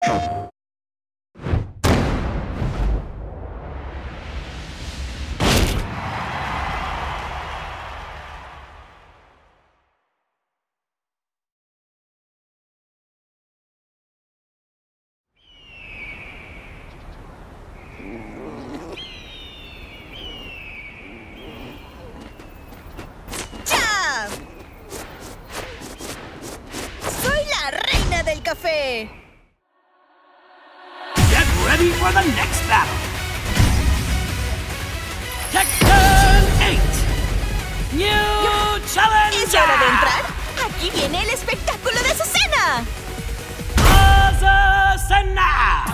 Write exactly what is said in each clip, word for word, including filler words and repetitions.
Café. Get ready for the next battle. Tekken eight. New Challenger. ¿Es hora de entrar? Aquí viene el espectáculo de Azucena. Azucena.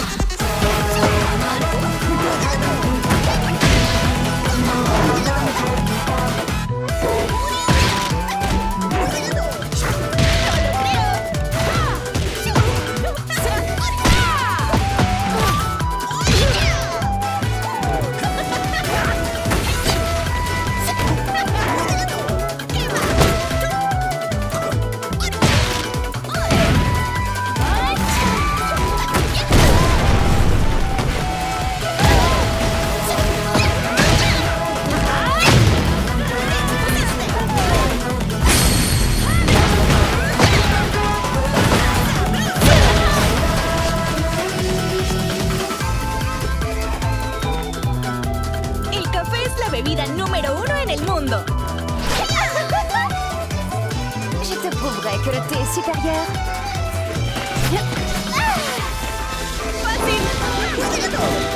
Bebida número uno en el mundo. Je te prouverai que le thé est supérieur. ¡Fácil!